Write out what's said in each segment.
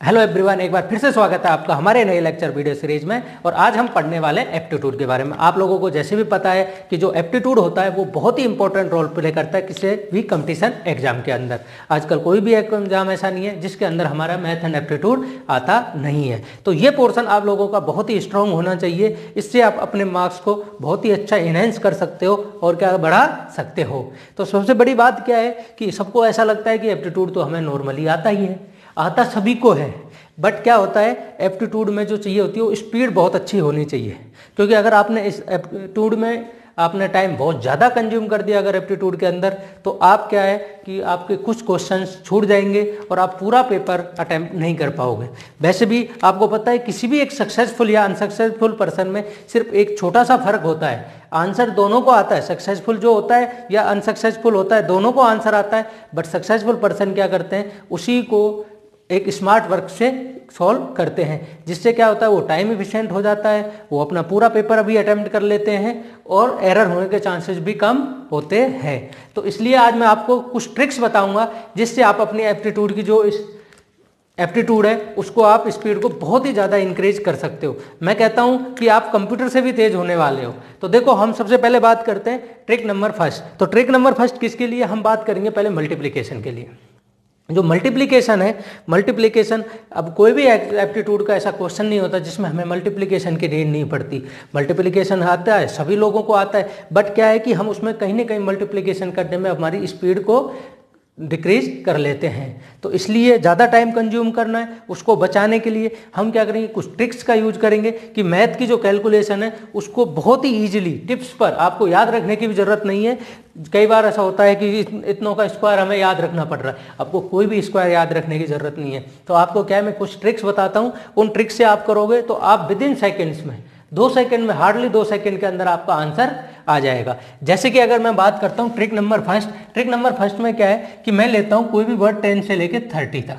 Hello everyone, एक बार फिर से स्वागत है आपका हमारे नए लेक्चर वीडियो सीरीज में। और आज हम पढ़ने वाले हैं एप्टीट्यूड के बारे में। आप लोगों को जैसे भी पता है कि जो एप्टीट्यूड होता है वो बहुत ही इंपॉर्टेंट रोल प्ले करता है किसी भी कंपटीशन एग्जाम के अंदर। आजकल कोई भी एग्जाम ऐसा नहीं है जिसके अंदर हमारा मैथ एंड एप्टीट्यूड आता नहीं है। तो ये पोर्शन आप लोगों का बहुत ही स्ट्रांग होना चाहिए। इससे आप अपने मार्क्स को बहुत ही अच्छा इनहेंस कर सकते हो और क्या बढ़ा सकते हो। तो सबसे बड़ी बात क्या है कि सबको ऐसा लगता है कि एप्टीट्यूड तो हमें नॉर्मली आता ही है, आता सभी को है। बट क्या होता है, एप्टीट्यूड में जो चाहिए होती है वो स्पीड बहुत अच्छी होनी चाहिए। क्योंकि अगर आपने इस एप्टीट्यूड में आपने टाइम बहुत ज़्यादा कंज्यूम कर दिया अगर एप्टीट्यूड के अंदर, तो आप क्या है कि आपके कुछ क्वेश्चंस छूट जाएंगे और आप पूरा पेपर अटेम्प्ट नहीं कर पाओगे। वैसे भी आपको पता है किसी भी एक सक्सेसफुल या अनसक्सेसफुल पर्सन में सिर्फ एक छोटा सा फर्क होता है। आंसर दोनों को आता है, सक्सेसफुल जो होता है या अनसक्सेसफुल होता है दोनों को आंसर आता है। बट सक्सेसफुल पर्सन क्या करते हैं, उसी को एक स्मार्ट वर्क से सॉल्व करते हैं, जिससे क्या होता है वो टाइम एफिशिएंट हो जाता है, वो अपना पूरा पेपर अभी अटेम्प्ट कर लेते हैं और एरर होने के चांसेस भी कम होते हैं। तो इसलिए आज मैं आपको कुछ ट्रिक्स बताऊंगा जिससे आप अपनी एप्टीट्यूड की जो इस एप्टीट्यूड है उसको आप स्पीड को बहुत ही ज़्यादा इंक्रीज कर सकते हो। मैं कहता हूँ कि आप कंप्यूटर से भी तेज होने वाले हो। तो देखो, हम सबसे पहले बात करते हैं ट्रिक नंबर फर्स्ट। तो ट्रिक नंबर फर्स्ट किसके लिए हम बात करेंगे, पहले मल्टीप्लिकेशन के लिए। जो मल्टीप्लिकेशन है, मल्टीप्लिकेशन, अब कोई भी एप्टीट्यूड का ऐसा क्वेश्चन नहीं होता जिसमें हमें मल्टीप्लिकेशन की नीड नहीं पड़ती। मल्टीप्लिकेशन आता है, सभी लोगों को आता है। बट क्या है कि हम उसमें कहीं ना कहीं मल्टीप्लिकेशन करने में हमारी स्पीड को डिक्रीज कर लेते हैं। तो इसलिए ज़्यादा टाइम कंज्यूम करना है, उसको बचाने के लिए हम क्या करेंगे, कुछ ट्रिक्स का यूज करेंगे कि मैथ की जो कैलकुलेशन है उसको बहुत ही ईजिली टिप्स पर, आपको याद रखने की भी ज़रूरत नहीं है। कई बार ऐसा होता है कि इतनों का स्क्वायर हमें याद रखना पड़ रहा है, आपको कोई भी स्क्वायर याद रखने की ज़रूरत नहीं है। तो आपको क्या है, मैं कुछ ट्रिक्स बताता हूँ, उन ट्रिक्स से आप करोगे तो आप विद इन सेकेंड्स में, 2 सेकंड में, हार्डली 2 सेकंड के अंदर आपका आंसर आ जाएगा। जैसे कि अगर मैं बात करता हूँ trick number first, trick number first में क्या है कि मैं लेता हूँ कोई भी वर्ड 10 से लेके 30 तक,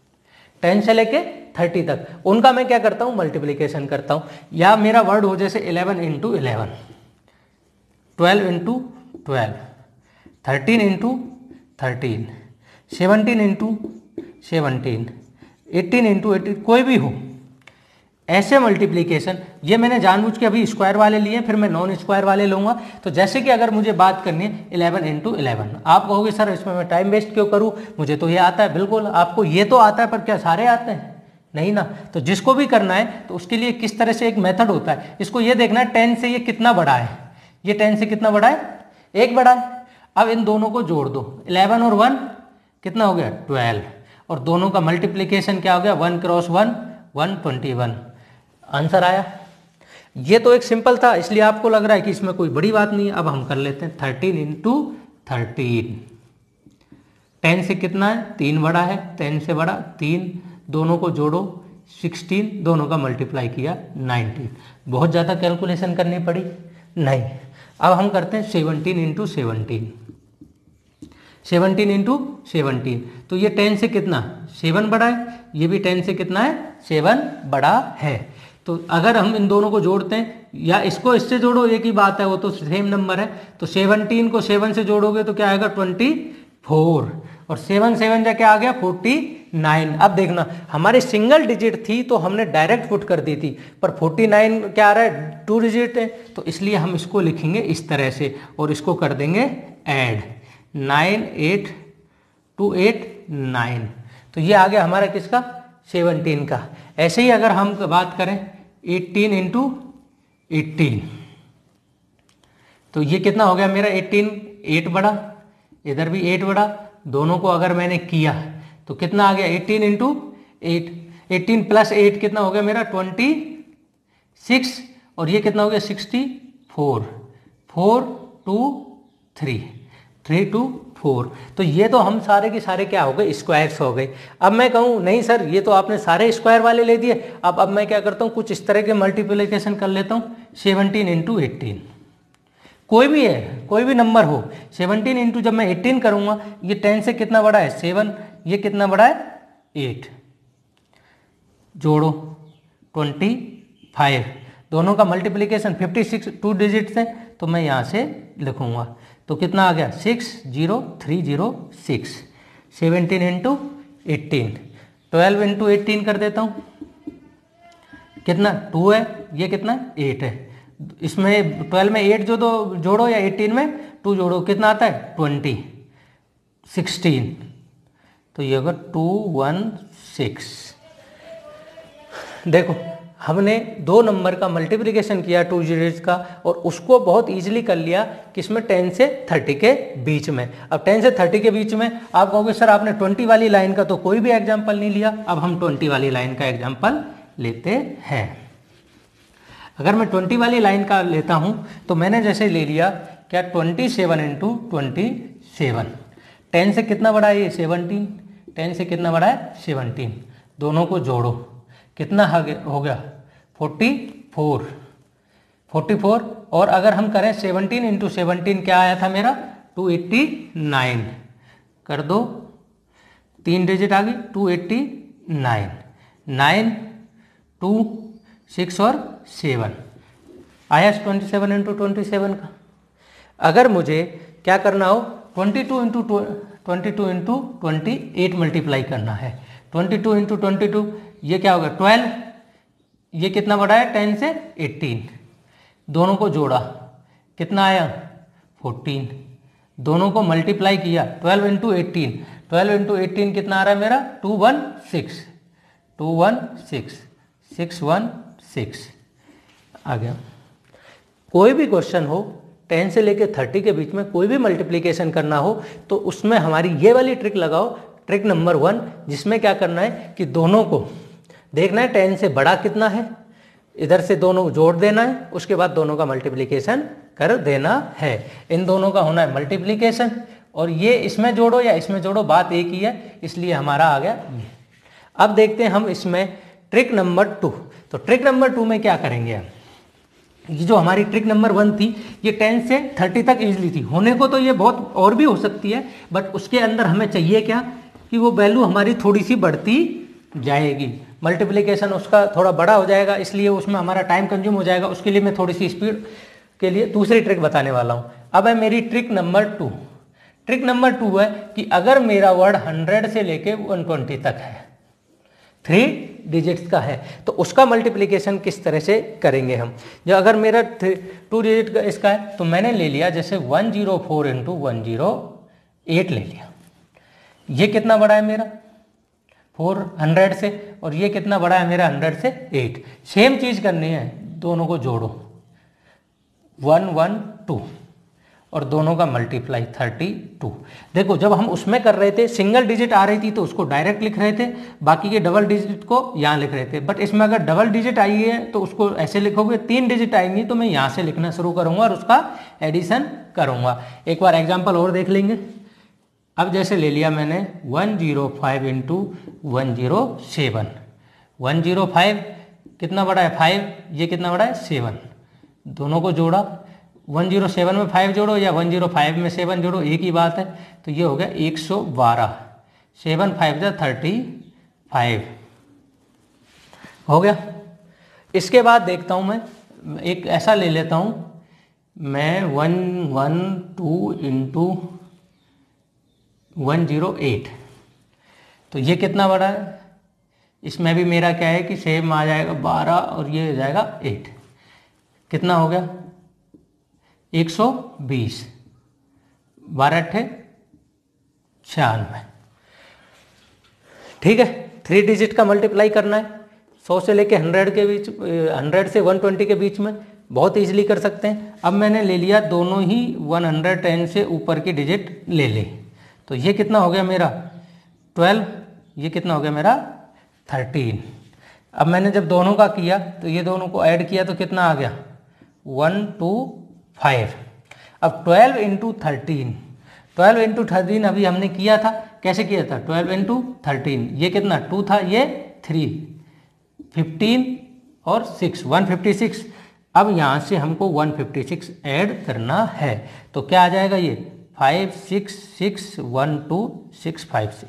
10 से लेके 30 तक, उनका मैं क्या करता हूँ, मल्टीप्लिकेशन करता हूँ। या मेरा वर्ड हो जैसे 11 into 11, 12 into 12, 13 into 13, 17 into 17, 18 into 18, कोई भी हो ऐसे मल्टीप्लिकेशन। ये मैंने जानबूझ के अभी स्क्वायर वाले लिए, फिर मैं नॉन स्क्वायर वाले लूँगा। तो जैसे कि अगर मुझे बात करनी है 11 इंटू 11, आप कहोगे सर इसमें मैं टाइम वेस्ट क्यों करूँ, मुझे तो ये आता है। बिल्कुल आपको ये तो आता है, पर क्या सारे आते हैं? नहीं ना। तो जिसको भी करना है तो उसके लिए किस तरह से एक मेथड होता है, इसको ये देखना है 10 से ये कितना बड़ा है, ये 10 से कितना बड़ा है, 1 बड़ा है। अब इन दोनों को जोड़ दो, 11 और 1 कितना हो गया, 12, और दोनों का मल्टीप्लिकेशन क्या हो गया, 1 क्रॉस 1, 121, आंसर आया। ये तो एक सिंपल था, इसलिए आपको लग रहा है कि इसमें कोई बड़ी बात नहीं है। अब हम कर लेते हैं 13 इंटू 13, 10 से कितना है, 3 बड़ा है, 10 से बड़ा 3, दोनों को जोड़ो 16, दोनों का मल्टीप्लाई किया 19। बहुत ज़्यादा कैलकुलेशन करनी पड़ी नहीं। अब हम करते हैं 17 इंटू 17, 17 इंटू 17, तो ये 10 से कितना, 7 बड़ा है, ये भी 10 से कितना है, 7 बड़ा है। तो अगर हम इन दोनों को जोड़ते हैं या इसको इससे जोड़ो, एक ही बात है, वो तो सेम नंबर है। तो 17 को 7 से जोड़ोगे तो क्या आएगा, 24, और 7 7 जा क्या आ गया, 49। अब देखना, हमारी सिंगल डिजिट थी तो हमने डायरेक्ट पुट कर दी थी, पर 49 क्या आ रहा है, 2 डिजिट है, तो इसलिए हम इसको लिखेंगे इस तरह से और इसको कर देंगे ऐड, 9 8 2 8 9। तो ये आ गया हमारा किसका, 17 का। ऐसे ही अगर हम बात करें 18 इंटू 18, तो ये कितना हो गया मेरा 18, 8 बड़ा, इधर भी 8 बड़ा, दोनों को अगर मैंने किया तो कितना आ गया, 18 इंटू 8, 18 प्लस 8 कितना हो गया मेरा 26, और ये कितना हो गया 64, 4 2 3, 3 2 4। तो ये तो हम सारे के सारे क्या हो गए, स्क्वायर्स हो गए। अब मैं कहूँ नहीं सर ये तो आपने सारे स्क्वायर वाले ले दिए, अब मैं क्या करता हूँ, कुछ इस तरह के मल्टीप्लिकेशन कर लेता हूँ। 17 इंटू 18, कोई भी है, कोई भी नंबर हो, 17 इंटू जब मैं 18 करूँगा, ये 10 से कितना बड़ा है, 7, ये कितना बड़ा है, 8, जोड़ो 25, दोनों का मल्टीप्लिकेशन 56, 2 डिजिट है, तो मैं यहाँ से लिखूँगा तो कितना आ गया, 60306, 17 इंटू 18, 12 इंटू 18 कर देता हूँ, कितना 2 है, ये कितना 8 है। इसमें 12 में 8 जो दो जोड़ो या 18 में 2 जोड़ो, कितना आता है 20, 16, तो ये होगा 216। देखो हमने 2 नंबर का मल्टीप्लिकेशन किया 2 डिजिट्स का, और उसको बहुत इजीली कर लिया किसमें 10 से 30 के बीच में। अब 10 से 30 के बीच में आप कहोगे सर आपने 20 वाली लाइन का तो कोई भी एग्जाम्पल नहीं लिया। अब हम 20 वाली लाइन का एग्जाम्पल लेते हैं। अगर मैं 20 वाली लाइन का लेता हूं तो मैंने जैसे ले लिया क्या 27 इंटू 27, 10 से कितना बड़ा है ये 17, 10 से कितना बड़ा है 17, दोनों को जोड़ो कितना हो गया 44, और अगर हम करें 17 इंटू 17 क्या आया था मेरा 289, कर दो 3 डिजिट आ गई 289, 9, 2, 6 और 7 आया 27 इंटू 27 का। अगर मुझे क्या करना हो 22 इंटू 28 मल्टीप्लाई करना है, 22 इंटू 22 ये क्या होगा 12, ये कितना बड़ा है 10 से 18, दोनों को जोड़ा कितना आया 14, दोनों को मल्टीप्लाई किया 12 इंटू 18, 12 इंटू 18 कितना आ रहा है मेरा 216, 616 आ गया। कोई भी क्वेश्चन हो 10 से लेके 30 के बीच में कोई भी मल्टीप्लिकेशन करना हो तो उसमें हमारी ये वाली ट्रिक लगाओ, ट्रिक नंबर 1, जिसमें क्या करना है कि दोनों को देखना है 10 से बड़ा कितना है, इधर से दोनों जोड़ देना है, उसके बाद दोनों का मल्टीप्लिकेशन कर देना है। इन दोनों का होना है मल्टीप्लिकेशन, और ये इसमें जोड़ो या इसमें जोड़ो बात एक ही है, इसलिए हमारा आ गया ये। अब देखते हैं हम इसमें ट्रिक नंबर 2। तो ट्रिक नंबर 2 में क्या करेंगे हम, ये जो हमारी ट्रिक नंबर 1 थी ये 10 से 30 तक इजली थी, होने को तो ये बहुत और भी हो सकती है, बट उसके अंदर हमें चाहिए क्या कि वो वैल्यू हमारी थोड़ी सी बढ़ती जाएगी, मल्टीप्लिकेशन उसका थोड़ा बड़ा हो जाएगा, इसलिए उसमें हमारा टाइम कंज्यूम हो जाएगा। उसके लिए मैं थोड़ी सी स्पीड के लिए दूसरी ट्रिक बताने वाला हूँ। अब है मेरी ट्रिक नंबर 2। ट्रिक नंबर 2 है कि अगर मेरा वर्ड 100 से लेके 120 तक है, 3 डिजिट्स का है, तो उसका मल्टीप्लिकेशन किस तरह से करेंगे हम। जो अगर मेरा 2 डिजिट का इसका है तो मैंने ले लिया जैसे 104 इंटू 108 ले लिया, ये कितना बड़ा है मेरा 400 से, और ये कितना बड़ा है मेरा 100 से 8। सेम चीज़ करनी है, दोनों को जोड़ो 112 और दोनों का मल्टीप्लाई 32। देखो जब हम उसमें कर रहे थे सिंगल डिजिट आ रही थी तो उसको डायरेक्ट लिख रहे थे, बाकी के डबल डिजिट को यहाँ लिख रहे थे, बट इसमें अगर डबल डिजिट आई है तो उसको ऐसे लिखोगे, 3 डिजिट आएंगी तो मैं यहाँ से लिखना शुरू करूँगा और उसका एडिशन करूँगा। एक बार एग्जाम्पल और देख लेंगे। अब जैसे ले लिया मैंने 105 इंटू 107, 105 कितना बड़ा है 5, ये कितना बड़ा है 7, दोनों को जोड़ा 107 में 5 जोड़ो या 105 में 7 जोड़ो, एक ही बात है, तो ये हो गया 112, 7 5 जा 35 हो गया। इसके बाद देखता हूँ मैं एक ऐसा ले लेता हूँ मैं 112 इंटू 108, तो ये कितना बड़ा है, इसमें भी मेरा क्या है कि सेम आ जाएगा 12 और ये हो जाएगा 8, कितना हो गया 120, 12 8 96। ठीक है, 3 डिजिट का मल्टीप्लाई करना है 100 से लेके 100 के बीच, 100 से 120 के बीच में बहुत इजीली कर सकते हैं। अब मैंने ले लिया दोनों ही 110 से ऊपर की डिजिट ले ले, तो ये कितना हो गया मेरा 12, ये कितना हो गया मेरा 13। अब मैंने जब दोनों का किया तो ये दोनों को ऐड किया तो कितना आ गया 125। अब 12 इंटू 13, 12 इंटू 13 अभी हमने किया था, कैसे किया था 12 इंटू 13, ये कितना 2 था, ये 3, 15 और 6 156। अब यहाँ से हमको 156 ऐड करना है, तो क्या आ जाएगा ये 56612656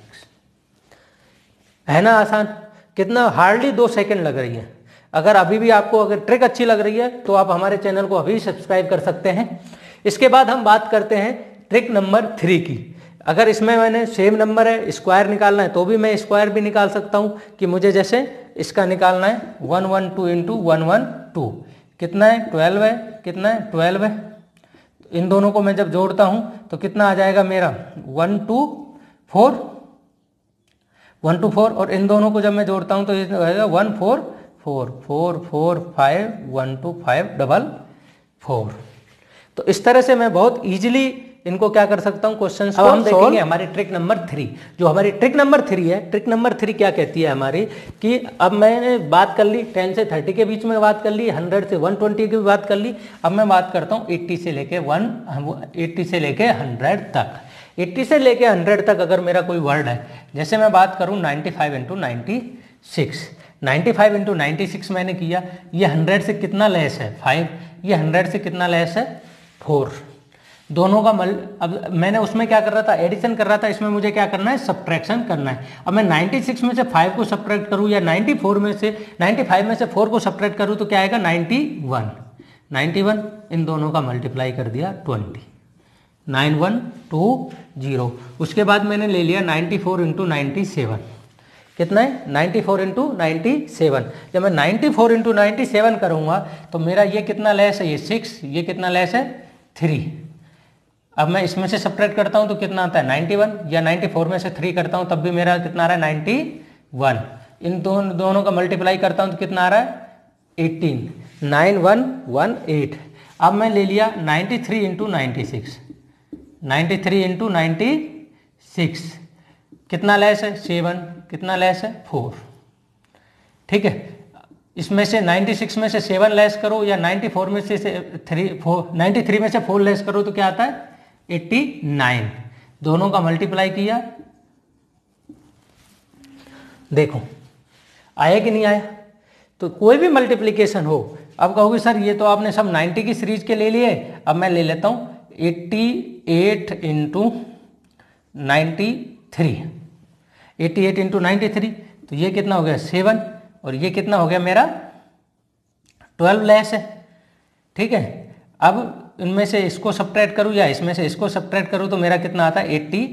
है ना आसान, कितना हार्डली 2 सेकंड लग रही है। अगर अभी भी आपको अगर ट्रिक अच्छी लग रही है तो आप हमारे चैनल को अभी सब्सक्राइब कर सकते हैं। इसके बाद हम बात करते हैं ट्रिक नंबर 3 की। अगर इसमें मैंने सेम नंबर है, स्क्वायर निकालना है तो भी मैं स्क्वायर भी निकाल सकता हूँ कि मुझे जैसे इसका निकालना है 112 इंटू 112 कितना है 12 है, कितना है 12 है। इन दोनों को मैं जब जोड़ता हूँ तो कितना आ जाएगा मेरा 124 और इन दोनों को जब मैं जोड़ता हूँ तो ये आएगा 144451254। तो इस तरह से मैं बहुत इजीली इनको क्या कर सकता हूँ क्वेश्चन को हम देखेंगे हमारी ट्रिक नंबर 3। जो हमारी ट्रिक नंबर 3 है, ट्रिक नंबर 3 क्या कहती है हमारी कि अब मैंने बात कर ली 10 से 30 के बीच में बात कर ली, 100 से 120 की भी बात कर ली। अब मैं बात करता हूँ 80 से लेके 100 तक। 80 से लेके 100 तक अगर मेरा कोई वर्ड है, जैसे मैं बात करूँ 95 इंटू 96, 95 इंटू 96 मैंने किया, ये 100 से कितना लेस है 5, ये 100 से कितना लेस है 4। दोनों का अब मैंने उसमें क्या कर रहा था एडिशन कर रहा था, इसमें मुझे क्या करना है सब्ट्रैक्शन करना है। अब मैं 96 में से 5 को सब्ट्रैक्ट करूं या 95 में से 4 को सब्ट्रैक्ट करूं तो क्या आएगा 91। इन दोनों का मल्टीप्लाई कर दिया 20, 9120। उसके बाद मैंने ले लिया 94 इंटू 97, कितना है 94 इंटू 97। जब मैं 94 इंटू 97 करूँगा तो मेरा ये कितना लेस है, ये 6, ये कितना लेस है 3। अब मैं इसमें से सब्ट्रैक्ट करता हूँ तो कितना आता है 91, या 94 में से 3 करता हूँ तब भी मेरा कितना आ रहा है 91। इन दोनों का मल्टीप्लाई करता हूँ तो कितना आ रहा है 18, 9118। अब मैं ले लिया 93 इंटू 96, 93 इंटू 96 कितना लेस है 7, कितना लेस है 4। ठीक है, इसमें से 96 में से 7 लेस करो या 94 में से 93 में से 4 लेस करो तो क्या आता है 89। दोनों का मल्टीप्लाई किया, देखो आया कि नहीं आया। तो कोई भी मल्टीप्लिकेशन हो, अब कहोगे सर ये तो आपने सब 90 की सीरीज के ले लिए, अब मैं ले लेता हूँ 88 इंटू 93, 88 इंटू 93, तो ये कितना हो गया 7 और ये कितना हो गया मेरा 12 लेस है। ठीक है, अब इनमें से इसको सब्ट्रैक्ट करूँ या इसमें से इसको सब्ट्रैक्ट करूँ तो मेरा कितना आता है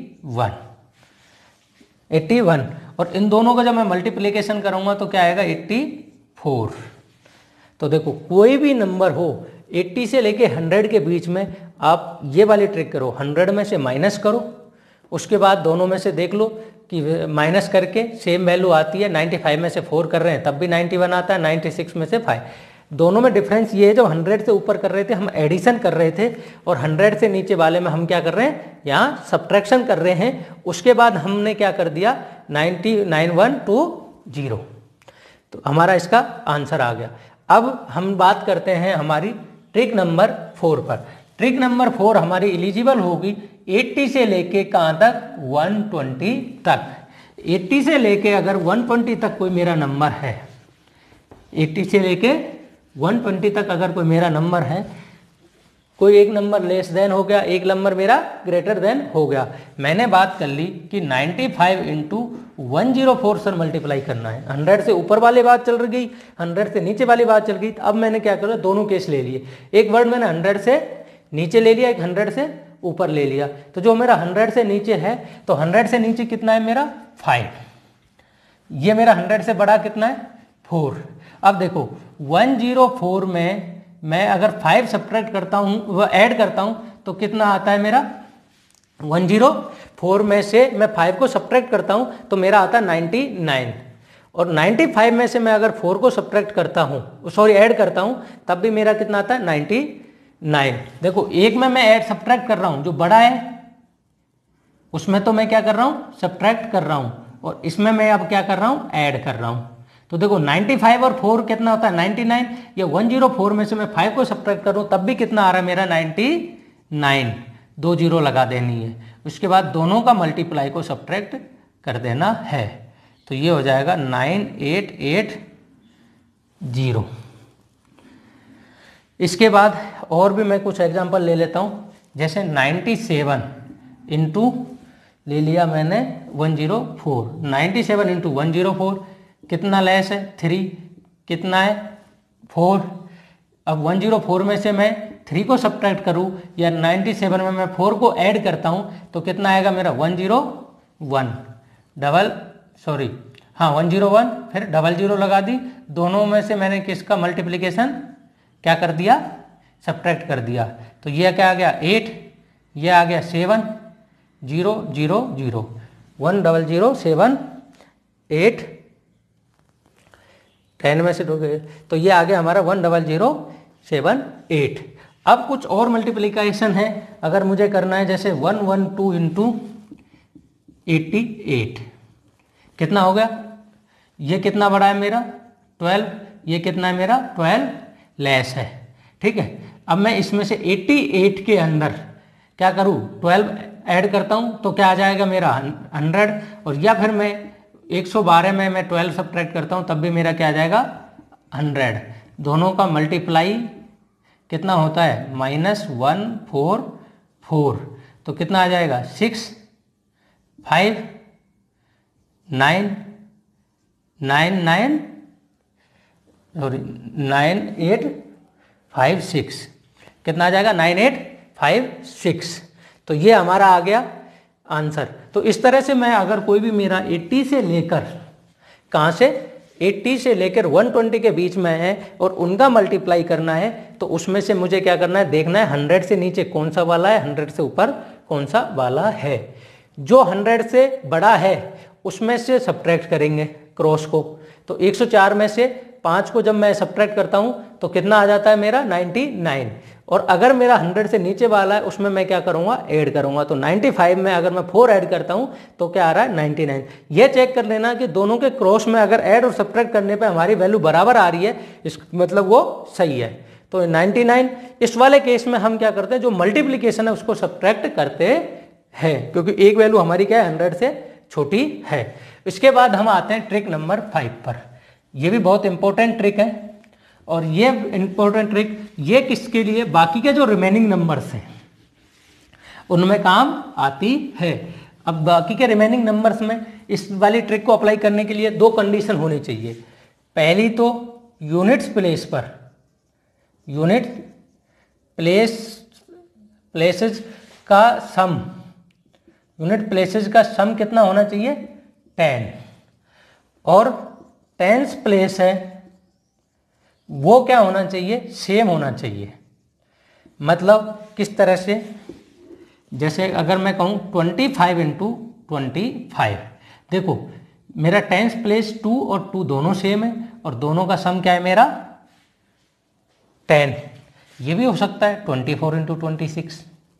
81। और इन दोनों का जब मैं मल्टीप्लिकेशन करूँगा तो क्या आएगा 84। तो देखो कोई भी नंबर हो 80 से लेके 100 के बीच में आप ये वाली ट्रिक करो, 100 में से माइनस करो, उसके बाद दोनों में से देख लो कि माइनस करके सेम वैल्यू आती है। 95 में से 4 कर रहे हैं तब भी 91 आता है, 96 में से 5। दोनों में डिफरेंस ये है, जब 100 से ऊपर कर रहे थे हम एडिशन कर रहे थे और 100 से नीचे वाले में हम क्या कर रहे हैं यहाँ सब्ट्रैक्शन कर रहे हैं। उसके बाद हमने क्या कर दिया 9120, तो हमारा इसका आंसर आ गया। अब हम बात करते हैं हमारी ट्रिक नंबर 4 पर। ट्रिक नंबर 4 हमारी एलिजिबल होगी 80 से लेके कहाँ तक 120 तक। 80 से लेके अगर 120 तक कोई मेरा नंबर है, 80 से लेके 120 तक अगर कोई मेरा नंबर है, कोई एक नंबर लेस देन हो गया, एक नंबर मेरा ग्रेटर देन हो गया। मैंने बात कर ली कि 95 इंटू 104 सर मल्टीप्लाई करना है। 100 से ऊपर वाली बात चल रही, 100 से नीचे वाली बात चल गई। अब मैंने क्या करा, दोनों केस ले लिए। एक वर्ड मैंने 100 से नीचे ले लिया, एक 100 से ऊपर ले लिया। तो जो मेरा 100 से नीचे है, तो 100 से नीचे कितना है मेरा 5, ये मेरा 100 से बड़ा कितना है 4। अब देखो 104 में मैं अगर 5 सब्ट्रैक्ट करता हूँ, वह ऐड करता हूँ तो कितना आता है मेरा 104 में से मैं 5 को सब्ट्रैक्ट करता हूँ तो मेरा आता है 99। और 95 में से मैं अगर 4 को सब्ट्रैक्ट करता हूँ, सॉरी ऐड करता हूँ, तब भी मेरा कितना आता है 99। देखो एक में मैं ऐड सब्ट्रैक्ट कर रहा हूँ, जो बड़ा है उसमें तो मैं क्या कर रहा हूँ सब्ट्रैक्ट कर रहा हूँ, और इसमें मैं अब क्या कर रहा हूँ ऐड कर रहा हूँ। तो देखो 95 और 4 कितना होता है 99, या 104 में से मैं 5 को सब्ट्रैक्ट कर रहा हूँ तब भी कितना आ रहा है मेरा 99, 2 जीरो लगा देनी है। उसके बाद दोनों का मल्टीप्लाई को सब्ट्रैक्ट कर देना है, तो ये हो जाएगा 9880। इसके बाद और भी मैं कुछ एग्जांपल ले लेता हूँ, जैसे 97 इंटू ले लिया मैंने 104, 97 इंटू 104 कितना लेस है 3, कितना है 4। अब 104 में से मैं 3 को सब्ट्रैक्ट करूँ या 97 में मैं 4 को ऐड करता हूँ तो कितना आएगा मेरा 101 101, फिर 00 लगा दी, दोनों में से मैंने किसका मल्टीप्लिकेशन क्या कर दिया, सब्ट्रैक्ट कर दिया, तो ये क्या आ गया 8, ये आ गया 7 0 0 0 10078 10 में से 2 गए तो ये आ गया हमारा 10078। अब कुछ और मल्टीप्लिकेशन है अगर मुझे करना है, जैसे 112 इंटू 88 कितना हो गया, ये कितना बड़ा है मेरा 12, ये कितना है मेरा 12 लेस है, ठीक है। अब मैं इसमें से 88 के अंदर क्या करूँ 12 ऐड करता हूँ तो क्या आ जाएगा मेरा 100, और या फिर मैं 112 में मैं 12 सब्ट्रैक्ट करता हूँ तब भी मेरा क्या आ जाएगा 100। दोनों का मल्टीप्लाई कितना होता है -144, तो कितना आ जाएगा 6 5 9 9 9 सॉरी 9856, कितना आ जाएगा 9856। तो ये हमारा आ गया आंसर। तो इस तरह से मैं अगर कोई भी मेरा 80 से लेकर कहाँ से 80 से लेकर 120 के बीच में है और उनका मल्टीप्लाई करना है तो उसमें से मुझे क्या करना है, देखना है 100 से नीचे कौन सा वाला है, 100 से ऊपर कौन सा वाला है। जो 100 से बड़ा है उसमें से सब्ट्रैक्ट करेंगे क्रॉस को, तो 104 में से 5 को जब मैं सब्ट्रैक्ट करता हूं तो कितना आ जाता है मेरा 99, और अगर मेरा 100 से नीचे वाला है उसमें मैं क्या करूंगा ऐड करूंगा, तो 95 में अगर मैं 4 ऐड करता हूं तो क्या आ रहा है 99। ये चेक कर लेना कि दोनों के क्रॉस में अगर ऐड और सब्ट्रैक्ट करने पे हमारी वैल्यू बराबर आ रही है, इस मतलब वो सही है। तो 99 इस वाले केस में हम क्या करते हैं, जो मल्टीप्लीकेशन है उसको सब्ट्रैक्ट करते हैं, क्योंकि एक वैल्यू हमारी क्या है 100 से छोटी है। इसके बाद हम आते हैं ट्रिक नंबर 5 पर। यह भी बहुत इंपॉर्टेंट ट्रिक है, और ये इंपॉर्टेंट ट्रिक ये किसके लिए, बाकी के जो रिमेनिंग नंबर्स हैं उनमें काम आती है। अब बाकी के रिमेनिंग नंबर्स में इस वाली ट्रिक को अप्लाई करने के लिए 2 कंडीशन होनी चाहिए। पहली तो यूनिट्स प्लेस पर, यूनिट प्लेसेस का सम, यूनिट प्लेसेस का सम कितना होना चाहिए 10, और टेंस प्लेस है वो क्या होना चाहिए सेम होना चाहिए। मतलब किस तरह से, जैसे अगर मैं कहूँ 25 इंटू 25, देखो मेरा टेंस प्लेस 2 और 2 दोनों सेम है और दोनों का सम क्या है मेरा 10। ये भी हो सकता है 24 इंटू 26,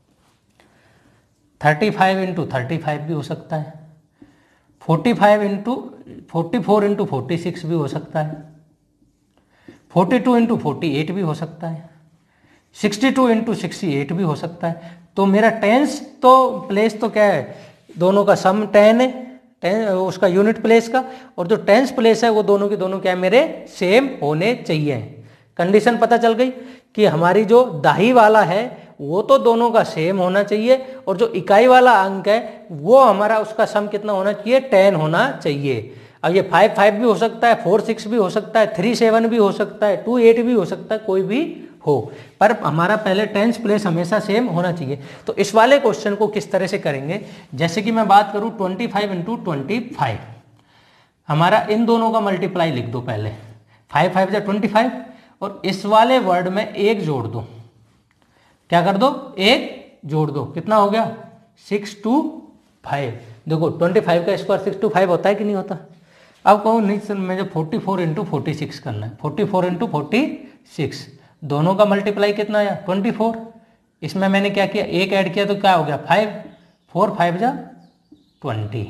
35 इंटू 35 भी हो सकता है, 44 इंटू 46 भी हो सकता है, 42 इंटू 48 भी हो सकता है, 62 इंटू 68 भी हो सकता है। तो मेरा टेंस तो प्लेस तो क्या है, दोनों का सम 10 है, 10 उसका यूनिट प्लेस का, और जो टेंस प्लेस है वो दोनों के दोनों क्या है मेरे सेम होने चाहिए। कंडीशन पता चल गई कि हमारी जो दाही वाला है वो तो दोनों का सेम होना चाहिए, और जो इकाई वाला अंक है वो हमारा उसका सम कितना होना चाहिए 10 होना चाहिए। अब ये 5 5 भी हो सकता है, 4 6 भी हो सकता है, 3 7 भी हो सकता है, 2 8 भी हो सकता है, कोई भी हो, पर हमारा पहले टेंस प्लेस हमेशा सेम होना चाहिए। तो इस वाले क्वेश्चन को किस तरह से करेंगे, जैसे कि मैं बात करूं 25 इंटू 25, हमारा इन दोनों का मल्टीप्लाई लिख दो पहले, 5 5 जा 25, और इस वाले वर्ड में एक जोड़ दो, क्या कर दो एक जोड़ दो, कितना हो गया 625। देखो 25 का स्क्वायर 625 होता है कि नहीं होता। अब कहो नहीं सर मुझे 44 इंटू 46 करना है, 44 इंटू 46, दोनों का मल्टीप्लाई कितना आया 24, इसमें मैंने क्या किया एक ऐड किया तो क्या हो गया 5, 4 5 जा 20,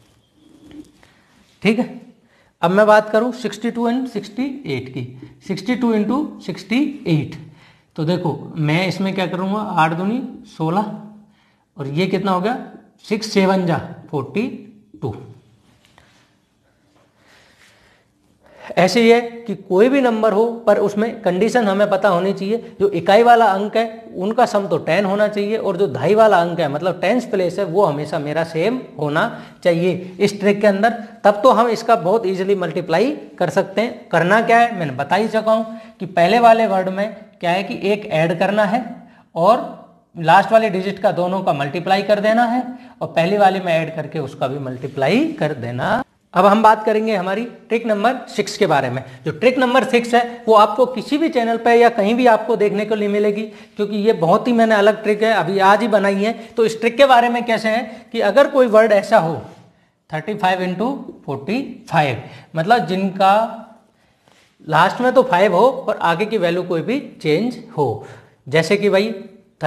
ठीक है। अब मैं बात करूं 62 एंड 68 की, 62 इंटू 68, तो देखो मैं इसमें क्या करूंगा 8 दूनी 16, और ये कितना हो गया 6 7 जा 42। ऐसे ही है कि कोई भी नंबर हो पर उसमें कंडीशन हमें पता होनी चाहिए, जो इकाई वाला अंक है उनका सम तो 10 होना चाहिए, और जो दहाई वाला अंक है मतलब टेंस प्लेस है वो हमेशा मेरा सेम होना चाहिए इस ट्रिक के अंदर। तब तो हम इसका बहुत इजीली मल्टीप्लाई कर सकते हैं। करना क्या है मैंने बता ही चुका हूँ कि पहले वाले वर्ड में क्या है कि एक ऐड करना है और लास्ट वाले डिजिट का दोनों का मल्टीप्लाई कर देना है और पहली वाले में ऐड करके उसका भी मल्टीप्लाई कर देना। अब हम बात करेंगे हमारी ट्रिक नंबर 6 के बारे में। जो ट्रिक नंबर 6 है वो आपको किसी भी चैनल पे या कहीं भी आपको देखने को नहीं मिलेगी, क्योंकि ये बहुत ही मैंने अलग ट्रिक है, अभी आज ही बनाई है। तो इस ट्रिक के बारे में कैसे है कि अगर कोई वर्ड ऐसा हो 35 इंटू 45, मतलब जिनका लास्ट में तो 5 हो और आगे की वैल्यू कोई भी चेंज हो, जैसे कि भाई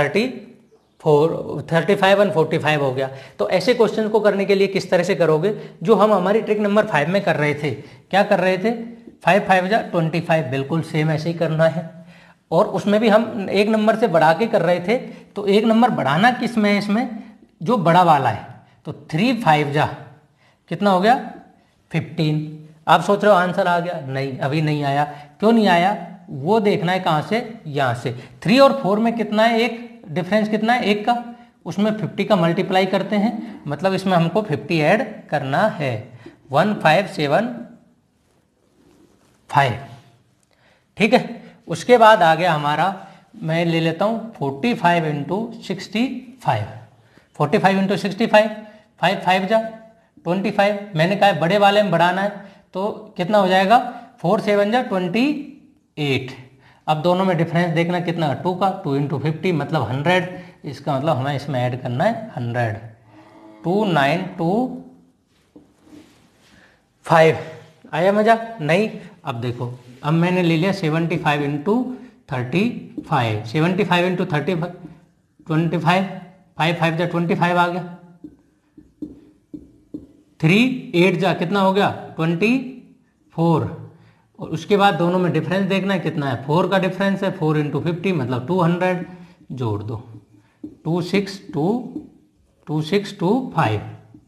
35 और 45 हो गया। तो ऐसे क्वेश्चन को करने के लिए किस तरह से करोगे, जो हम हमारी ट्रिक नंबर 5 में कर रहे थे। क्या कर रहे थे, 5 5 जा 25, बिल्कुल सेम ऐसे ही करना है। और उसमें भी हम एक नंबर से बढ़ा के कर रहे थे, तो एक नंबर बढ़ाना किस में है, इसमें जो बड़ा वाला है। तो 3 5 जा कितना हो गया 15। आप सोच रहे हो आंसर आ गया, नहीं अभी नहीं आया। क्यों नहीं आया वो देखना है, कहाँ से, यहाँ से। 3 और 4 में कितना है, एक डिफरेंस कितना है, 1 का, उसमें 50 का मल्टीप्लाई करते हैं, मतलब इसमें हमको 50 ऐड करना है। 1575, ठीक है। उसके बाद आ गया हमारा, मैं ले लेता हूँ 45 इंटू 65। 45 इंटू 65, 5 5 जा 25। मैंने कहा बड़े वाले में बढ़ाना है, तो कितना हो जाएगा 4 7 जा 28। अब दोनों में डिफरेंस देखना कितना, 2 का, 2 इंटू 50 मतलब 100। इसका मतलब हमें इसमें ऐड करना है 100। 2925 आया मजा, नहीं। अब देखो, अब मैंने ले लिया 75 इंटू 35। 75 इंटू 35 25, 5 5 जा 25 आ गया। 3 8 जा कितना हो गया 24। और उसके बाद दोनों में डिफरेंस देखना है कितना है, 4 का डिफरेंस है, 4 इंटू 50 मतलब 200, जोड़ दो 2625।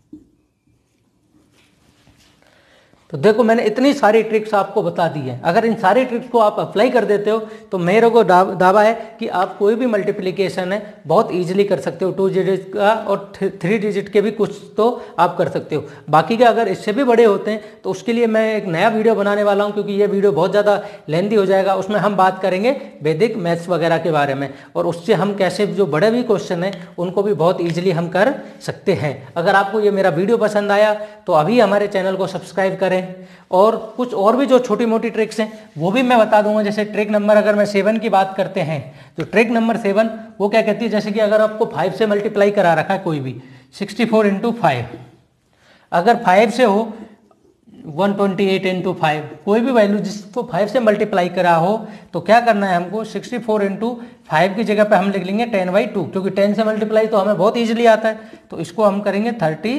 तो देखो मैंने इतनी सारी ट्रिक्स आपको बता दी है। अगर इन सारी ट्रिक्स को आप अप्लाई कर देते हो तो मेरे को दावा है कि आप कोई भी मल्टीप्लिकेशन है बहुत इजीली कर सकते हो। 2 डिजिट का और 3 डिजिट के भी कुछ तो आप कर सकते हो। बाकी के अगर इससे भी बड़े होते हैं तो उसके लिए मैं एक नया वीडियो बनाने वाला हूं, क्योंकि ये वीडियो बहुत ज़्यादा लेंथी हो जाएगा। उसमें हम बात करेंगे वैदिक मैथ्स वगैरह के बारे में, और उससे हम कैसे जो बड़े भी क्वेश्चन हैं उनको भी बहुत ईजिली हम कर सकते हैं। अगर आपको ये मेरा वीडियो पसंद आया तो अभी हमारे चैनल को सब्सक्राइब करें, और कुछ और भी जो छोटी मोटी ट्रिक्स हैं वो भी मैं बता दूंगा। जैसे ट्रिक नंबर, अगर मैं 7 की बात करते हैं, तो ट्रिक नंबर 7 वो क्या कहती है, जैसे कि अगर आपको 5 से मल्टीप्लाई करा रखा है कोई भी, 64 इंटू 5, अगर 5 से हो 128 इंटू 5, कोई भी वैल्यू जिसको 5 से मल्टीप्लाई करा हो, तो क्या करना है हमको, 64 इंटू 5 की जगह पे हम लिख लेंगे 10/2, क्योंकि 10 से मल्टीप्लाई तो हमें बहुत ईजिली आता है। तो इसको हम करेंगे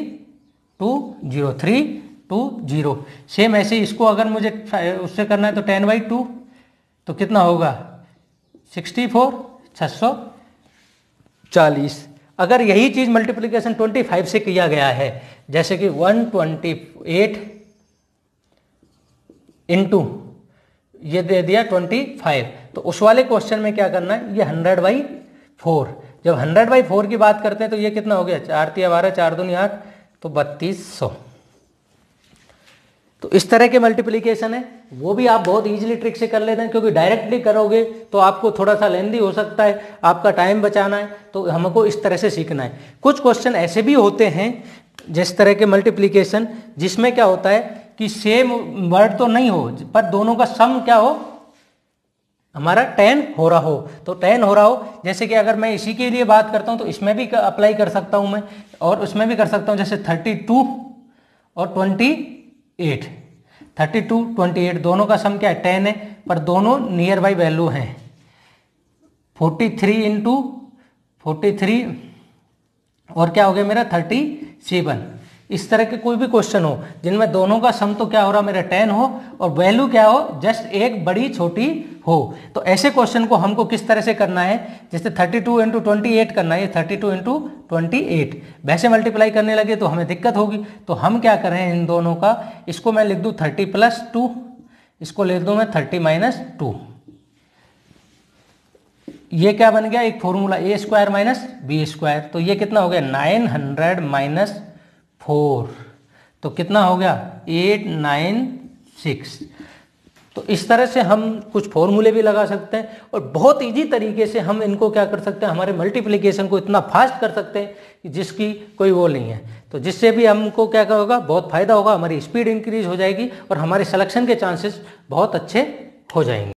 320। सेम ऐसे इसको अगर मुझे उससे करना है तो 10/2, तो कितना होगा 64 640। अगर यही चीज मल्टीप्लिकेशन 25 से किया गया है, जैसे कि 128 इंटू ये दे दिया 25, तो उस वाले क्वेश्चन में क्या करना है, ये 100/4। जब 100/4 की बात करते हैं तो ये कितना हो गया, 4 × 12 4 दूनी 8, तो 3200। तो इस तरह के मल्टीप्लिकेशन है वो भी आप बहुत इजीली ट्रिक से कर लेते हैं, क्योंकि डायरेक्टली करोगे तो आपको थोड़ा सा लेंदी हो सकता है, आपका टाइम बचाना है, तो हमको इस तरह से सीखना है। कुछ क्वेश्चन ऐसे भी होते हैं जिस तरह के मल्टीप्लिकेशन जिसमें क्या होता है कि सेम वर्ड तो नहीं हो, पर दोनों का सम क्या हो, हमारा 10 हो रहा हो। तो 10 हो रहा हो, जैसे कि अगर मैं इसी के लिए बात करता हूं तो इसमें भी अप्लाई कर सकता हूं मैं, और उसमें भी कर सकता हूं, जैसे 32 और 28। 32 28 दोनों का सम क्या है 10 है, पर दोनों नियर बाई वैल्यू हैं। 43 इंटू 43 और क्या हो गया मेरा 37। इस तरह के कोई भी क्वेश्चन हो जिनमें दोनों का सम तो क्या हो रहा मेरा 10 हो और वैल्यू क्या हो, जस्ट एक बड़ी छोटी हो, तो ऐसे क्वेश्चन को हमको किस तरह से करना है, जैसे 32 इंटू 28 करना है, 32 इंटू 28 वैसे मल्टीप्लाई करने लगे तो हमें दिक्कत होगी। तो हम क्या करें इन दोनों का, इसको मैं लिख दूं 30 + 2, इसको लिख दूं मैं 30 - 2। ये क्या बन गया, एक फॉर्मूला a² - b², तो ये कितना हो गया 900 - 4, तो कितना हो गया 896। तो इस तरह से हम कुछ फॉर्मूले भी लगा सकते हैं और बहुत इजी तरीके से हम इनको क्या कर सकते हैं, हमारे मल्टीप्लिकेशन को इतना फास्ट कर सकते हैं कि जिसकी कोई वो नहीं है। तो जिससे भी हमको क्या होगा, बहुत फायदा होगा, हमारी स्पीड इंक्रीज हो जाएगी और हमारे सिलेक्शन के चांसेस बहुत अच्छे हो जाएंगे।